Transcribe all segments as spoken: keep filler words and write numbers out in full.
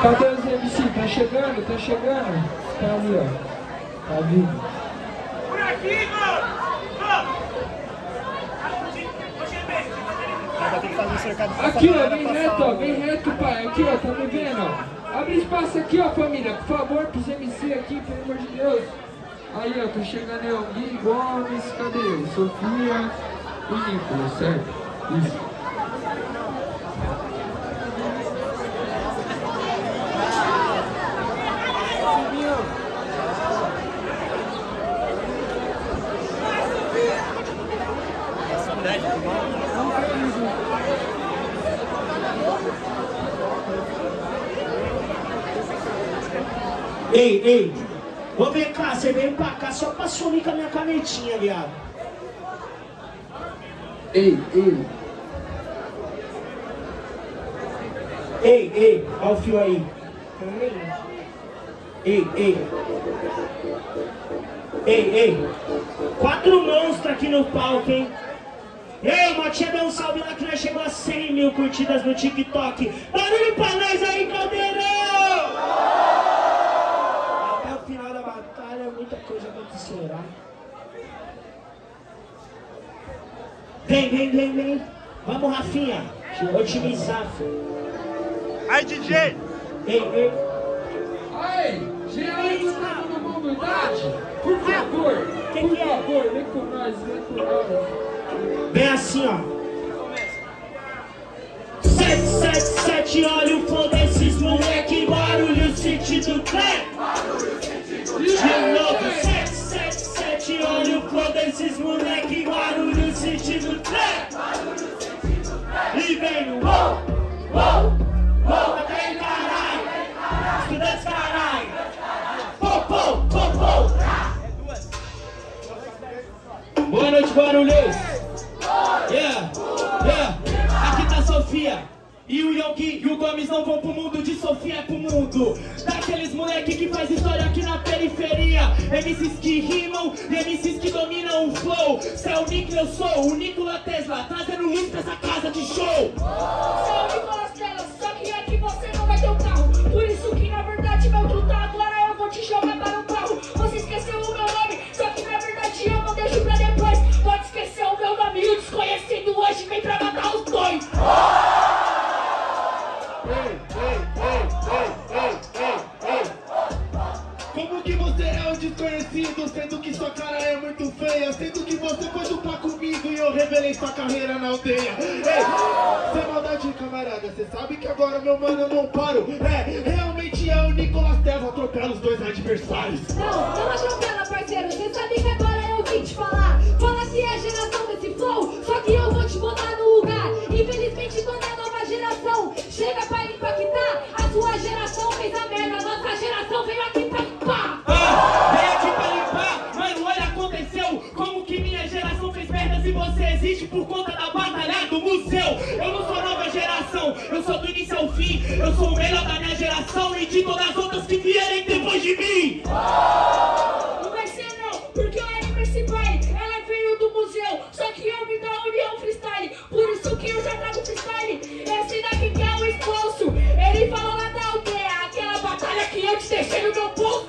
Cadê os M C? Tá chegando, tá chegando. Tá ali, ó. Tá vindo. Por aqui, mano! Aqui, ó, vem reto, ó, vem reto, pai. Aqui, ó, tá me vendo, ó. Abre espaço aqui, ó, família. Por favor, pros M C aqui, pelo amor de Deus. Aí, ó, tá chegando aí, ó. Gui Gomes, cadê? Sofia e Nicolas, certo? Isso. Ei, ei, vou ver cá, você veio pra cá só pra sumir com a minha canetinha, viado. Ei, ei. Ei, ei, olha o fio aí. Ei, ei. Ei, ei. Quatro monstros aqui no palco, hein? Ei, Motinha, dá um salve lá que nós chegou a cem mil curtidas no TikTok. Barulho pra nós aí, Caldeirão! Até o final da batalha, muita coisa acontecerá. Vem, vem, vem, vem. Vamos, Rafinha. Otimizar, filho. Aí, D J! Ei, ei. Ai, geralmente tá todo mundo idade? Por favor, Que por que é? favor, vem com nós, vem com nós. Vem assim, ó. sete sete sete, olha o flow desses moleque. Barulho sentido trem. De novo, sete sete sete, olha o flow desses moleque. Barulho sentido trem. E vem no uou, uou, uou, até aí, caralho. Estudantes, caralho. Pô, pô, pô, pô. Boa noite, Barulhos. Yeah, yeah. Aqui tá a Sofia. E o Yonki e o Gomes não vão pro mundo, de Sofia é pro mundo. Daqueles moleque que faz história aqui na periferia. M Cs que rimam e M Cs que dominam o flow. Se é o Nick, eu sou o Nikola Tesla, trazendo luz pra essa casa de show. Salve com as telas, só que aqui você não vai ter um carro. Por isso que na verdade meu truta, agora eu vou te jogar para o carro. Você esqueceu o meu nome, só que na verdade eu não deixo pra depois. Pode esquecer o meu nome, o desconhecido hoje vem pra matar os dois. Ei, ei, ei, ei, ei, ei, ei. Como que você é um desconhecido, sendo que sua cara é muito feia, sendo que você foi duplar comigo e eu revelei sua carreira na aldeia. Ei, sem maldade, camarada, cê sabe que agora, meu mano, eu não paro. É, realmente é o Nicolas Tesla, atropela os dois adversários. Não, não atropela, parceiro, cê sabe que agora eu vim te falar. Fala se é a geração desse flow, só que eu vou te botar no lugar. Infelizmente toda a nova geração chega pra impactar. A sua geração fez a merda, a nossa geração veio aqui pra limpar. Ah, vem aqui pra limpar, mano, olha, aconteceu. Como que minha geração fez merda se você existe por conta da batalha do museu? Eu não sou nova geração, eu sou do início ao fim. Eu sou o melhor da minha geração e de todas as outras que vierem depois de mim. Não vai ser não, porque a M C Pai, ela veio do museu. Só que eu vim da União Freestyle, por isso que eu já trago freestyle. Esse daqui que é o expulso, ele falou lá da aldeia, aquela batalha que eu te deixei no meu bolso.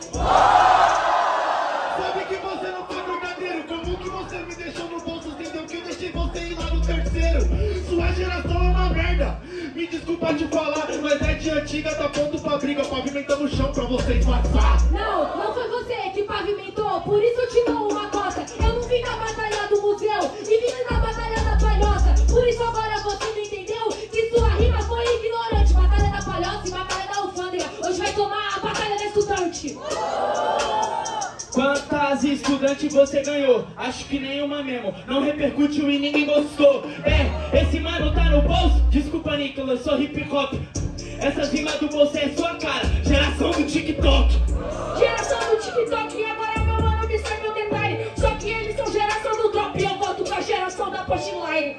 Sabe que você não foi verdadeiro, como que você me deixou no bolso, entendeu que eu deixei você ir lá no terceiro. Sua geração é uma merda, me desculpa te falar, mas é de antiga, tá pronto pra briga, pavimentando o chão pra vocês passar. Não, não foi você que pavimentou, por isso eu te dou uma costa. Eu não vim na batalha do museu e vim na batalha da palhoça. Por isso agora você não entendeu que sua rima foi ignorante. Batalha da palhoça e batalha da alfândega. Hoje vai tomar a batalha da estudante. Quantas estudantes você ganhou? Acho que nenhuma mesmo. Não repercutiu e ninguém gostou. É, esse mano tá no bolso. Desculpa, Nicolas, eu sou hip hop. Essas rimas do bolso é sua cara. Geração do TikTok. Geração do TikTok e agora meu mano observe o detalhe. Só que eles são geração do drop e eu volto com a geração da punchline.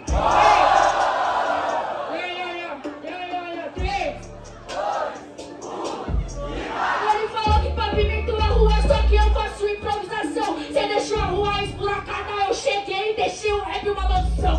Ele falou que pavimentou a rua, só que eu faço improvisação. Você deixou a rua esburacada, eu cheguei e deixei o rap uma maldição.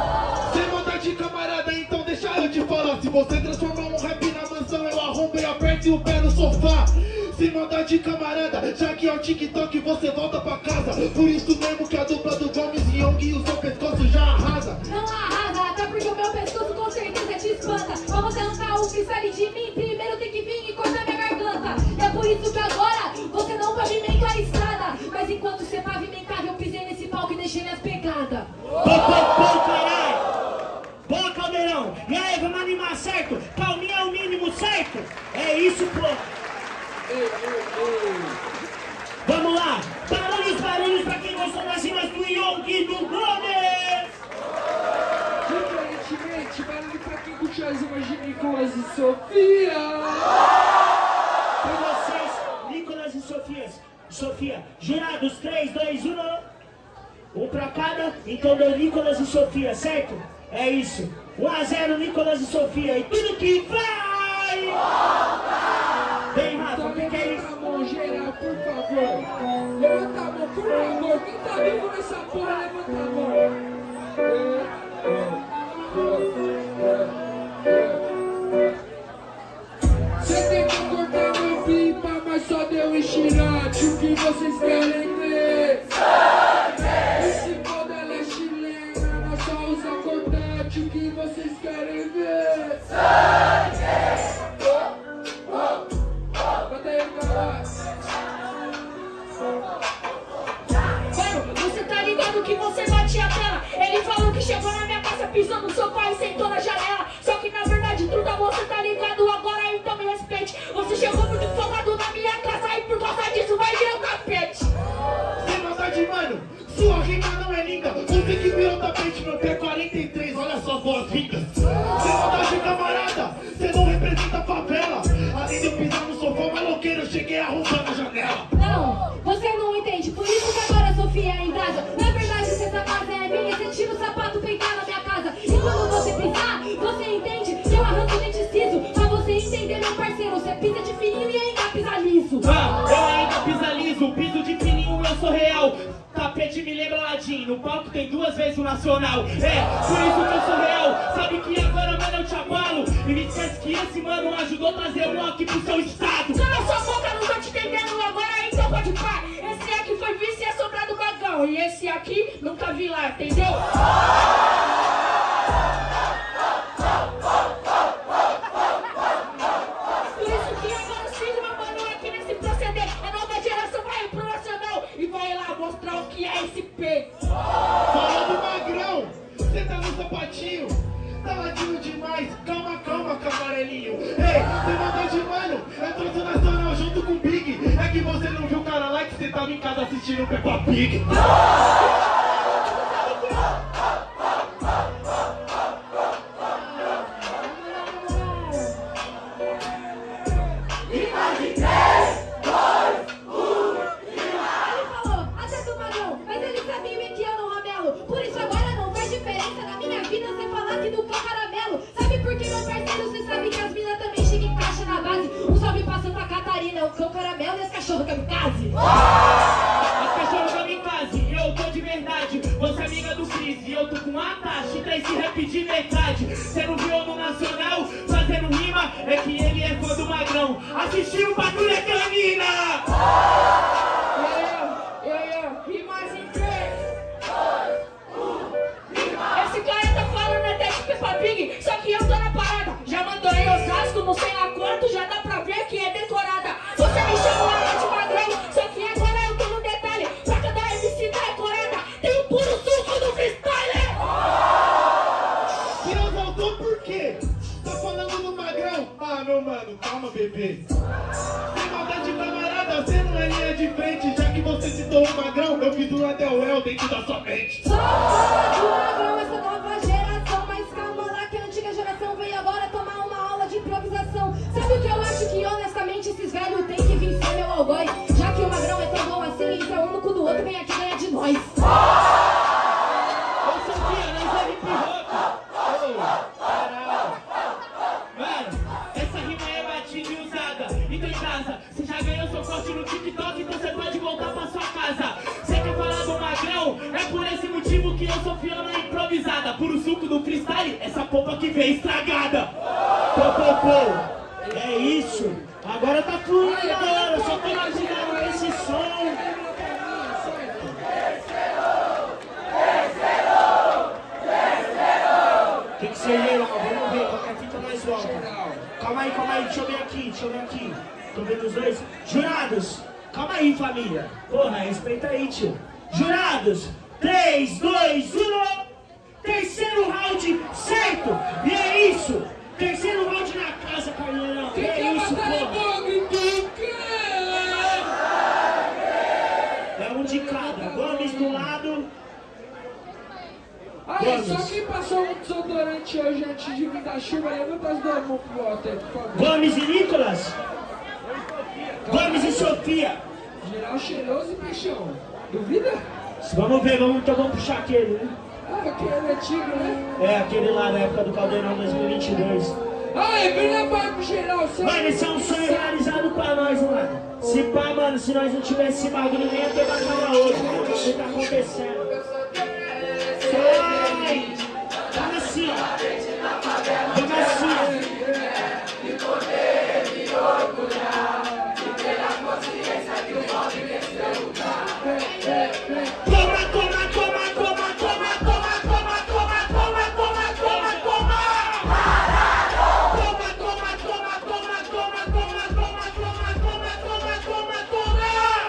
Sem maldade, camarada, então deixa eu te falar. Se você transformar um rap na mansão, eu arrombei a perna. mete o pé no sofá. Sem maldade, camarada, já que é o TikTok você volta pra casa. Por isso mesmo que a dupla do Gomes e Young e o seu pescoço já arrasa. Não arrasa, até porque o meu pescoço com certeza te espanta. Pra você arrancar o freestyle de mim, primeiro tem que vir e cortar minha garganta. É por isso que agora você não pavimenta a estrada. Mas enquanto você pavimentava, eu pisei nesse palco e deixei minhas pegadas. Pô, pô, pô, caralho! Boa, Caldeirão! E aí, vamos animar, certo? Calminha é o mínimo, certo? É isso, pô! Ei, ei, ei. Vamos lá! Barulhos, barulhos pra quem gostou das rimas do Young e do Gomes! Diferentemente, barulho pra quem curtiu as rimas de Nicolas e Sofia! Pra vocês, Nicolas e Sofia. Sofia, jurados, três, dois, um. Um pra cada, então deu Nicolas e Sofia, certo? É isso. um a zero, Nicolas e Sofia. E tudo que vai! Vem, Rafa, Então o que, que é levanta isso? a mão geral, por favor. Levanta a mão, por favor. Quem tá vivo nessa porra, levanta a mão. É, é, é, é. Cê tentou cortar meu pipa, mas só deu estirate. O que vocês querem ver? Esse modo ela é chilena, nós só usa cortante. O que vocês querem ver? Bota aí, cara. Mano, você tá ligado que você bate a tela? Ele falou que chegou na minha casa, pisou no sofá e sentou na janela. Só que na verdade, truta, você tá ligado agora, então me respeite. Você chegou muito folgado na minha casa e por causa disso vai ver o tapete. Sem maldade, mano, sua rima não é linda. Você que virou tapete, meu pé quarenta e três, olha só as boas-vindas. Sem maldade, camarada, você não representa a favela. Além de eu pisar no sofá maloqueiro, eu cheguei arrombando a janela. Não, você não entende, por isso que agora a Sofia é em casa. Na verdade, se essa casa é minha, você tira o sapato pra entrar na minha casa. E quando você pisar, você entende que eu arranco o dente ciso. Pra você entender, meu parceiro, você pisa de fininho e ainda pisa liso. Ah, eu ainda pisa liso, piso de fininho, eu sou real. Tapete me lembra Aladim, no palco tem duas vezes o nacional. É, por isso que eu sou real. Sabe que agora, mano, eu te abalo. E me esquece que esse mano ajudou a trazer um aqui pro seu estado. Cala sua boca, não tô te entendendo agora, então pode pá. Esse aqui foi vice e é sobrado Magão. E esse aqui nunca vi lá, entendeu? Por isso que agora o Sigma, mano, aqui nesse proceder. A nova geração vai pro nacional e vai lá mostrar o que é esse P. Falando magrão, cê tá no sapatinho, tá ladinho demais, calma, calma, camarelinho. Ei, sem maldade, mano, eu trouxe o nacional junto com o Big. É que você não viu o cara lá que cê tava em casa assistindo o Peppa Pig. As cachorros kamikaze, eu tô de verdade. Você é amiga do Cris e eu tô com a Tachita, esse rap de metade. Cê não viu no Nacional fazendo rima? É que ele é fã do Magrão. Assistiu Patrulha Canina! Yeah, yeah, yeah. Rimas em três, dois, um, esse cara tá falando até de Peppa Pig, só que eu tô na parada. Já mandou em Osasco, não sei lá quanto, já dá pra ver que é decorada. Você me chamou lá de Magrão, só que agora eu tô no detalhe. Pra cada M C da decorada, tem um puro suco do freestyle. E não voltou por quê? Tá falando do Magrão? Ah, meu mano, calma, bebê. Sem maldade, camarada, você não é linha de frente. Já que você citou o Magrão, eu fiz um Adelwell dentro da sua mente. Só fala do Magrão, essa nova geração. Mas calma lá que a antiga geração veio agora tomar uma aula de improvisação. Sabe o que eu acho que honestamente esses velhos têm que vencer meu algoz? Já que o Magrão é tão bom assim, então um no cu do outro vem aqui ganhar de nós. Ô Sofia, nós é hip hop. Ô, caralho. Mano, essa rima é batida e usada. Então em casa, você já ganhou seu corte no TikTok, então você pode voltar pra sua casa. Você quer falar do Magrão? É por esse motivo que eu sou fiona improvisada. Puro suco do freestyle, essa polpa que veio estragada. Pô, pô, pô. É isso. Agora tá fluindo da hora. Só tô imaginando esse som. Tem que ser eu, vamos ver qual que é a fita mais volta. Calma aí, calma aí, deixa eu ver aqui, deixa eu ver aqui. Tô vendo os dois. Jurados, calma aí, família. Porra, respeita aí, tio. Jurados, três, dois, um. Terceiro round, certo? E é isso. Terceiro round na casa, Carneirão. E é isso, porra. É um de cada. Gomes do lado. Aí, só quem passou um desodorante hoje antes de vir da chuva, levanta as duas mãos pro alto aí, por favor. Gomes e Nicolas. Gomes e Sofia. Geral cheiroso e peixão. Duvida? Vamos ver, vamos, então vamos puxar aquele, né? Ah, aquele antigo, né? É, aquele lá na época do Caldeirão dois mil e vinte e dois. Ai, vem na barco geral, só. Mano, esse é um sonho realizado pra nós, mano. Se pá, mano, se nós não tivesse esse bagulho, nem ia ter batalha hoje. O que tá acontecendo? Sai! Vamos assim, ó. Vamos assim, ó. Toma, toma, toma, toma, toma, toma, toma, toma, toma, toma, toma, toma! Toma, toma, toma, toma, toma, toma, toma, toma, toma, toma, toma, toma!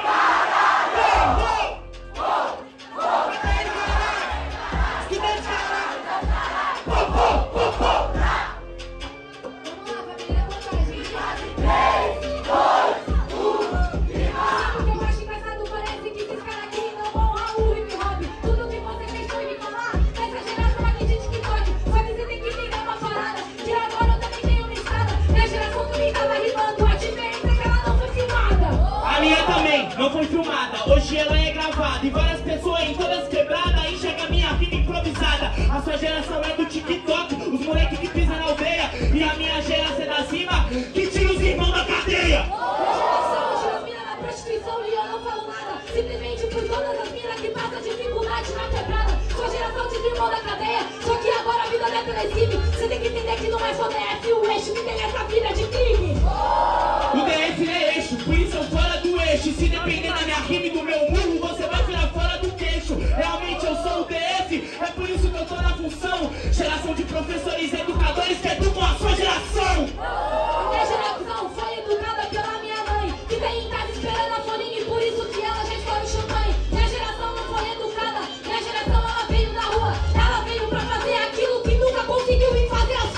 Não foi filmada, hoje ela é gravada. E várias pessoas em todas quebradas enxergam minha rima improvisada. A sua geração é do TikTok, os moleques que pisam na aldeia. E a minha geração é da cima, que tira os irmãos da cadeia. Minha geração tira as minas na prostituição e eu não falo nada. Simplesmente por todas as minas que passam dificuldade na quebrada. Sua geração tira os irmãos da cadeia, só que agora a vida não é telecive. Você tem que entender que não é só D F o eixo que tem essa vida de crime. O D F é eixo, por isso eu fora do eixo. Se depender da minha rima e do meu murro, você vai virar fora do queixo. Realmente eu sou o D F, é por isso que eu tô na função. Geração de professores e educadores que educam a sua geração. Minha geração foi educada pela minha mãe, que vem em casa esperando a folhinha e por isso que ela já escolhe champanhe. Minha geração não foi educada, minha geração ela veio na rua. Ela veio pra fazer aquilo que nunca conseguiu vir fazer a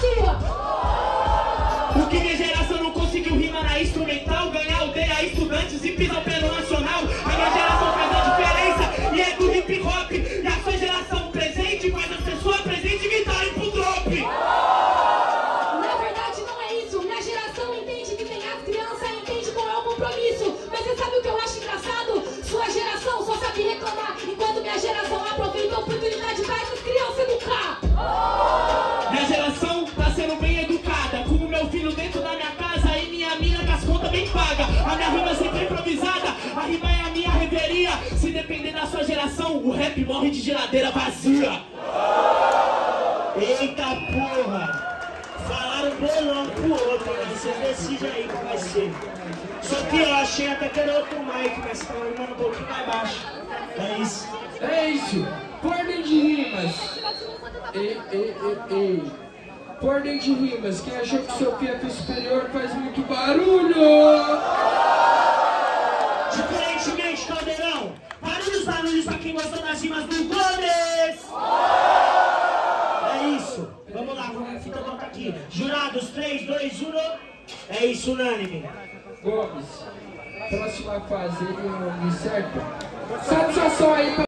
sua. O que minha geração não conseguiu rimar na instrumental, ganhar aldeia, estudantes e pisar pelo nacional. A minha geração faz a diferença e é do hip hop. E a sua geração presente faz as pessoas presentes gritarem pro drop. Na verdade não é isso, minha geração entende que tem as crianças, entende qual é o compromisso. Mas você sabe o que eu acho engraçado? Sua geração só sabe reclamar, enquanto minha geração aproveita a oportunidade para essas crianças educar. Minha geração tá sendo bem educada, com o meu filho dentro da minha casa e minha mina com as contas bem paga. A minha rima é sempre improvisada, a rima é a minha reveria. Se depender da sua geração, o rap morre de geladeira vazia. Eita porra! Falaram bolão pro outro, né? Vocês decidem aí qual vai ser. Só que eu achei até que era outro mic, mas tá rimando um pouquinho mais baixo. É isso. É isso. Por ordem de rimas. Ei, ei, ei, ei. Por ordem de rimas. Quem achou que Sofia foi superior faz muito barulho. Diferentemente, Caldeirão. Barulhos, barulhos pra quem gostou das rimas do Gomes. É isso. Vamos lá, vamos, a fita volta aqui. Jurados, três, dois, um. É isso, unânime. Gomes, próxima fase, ele não me certo. Satisfação aí pra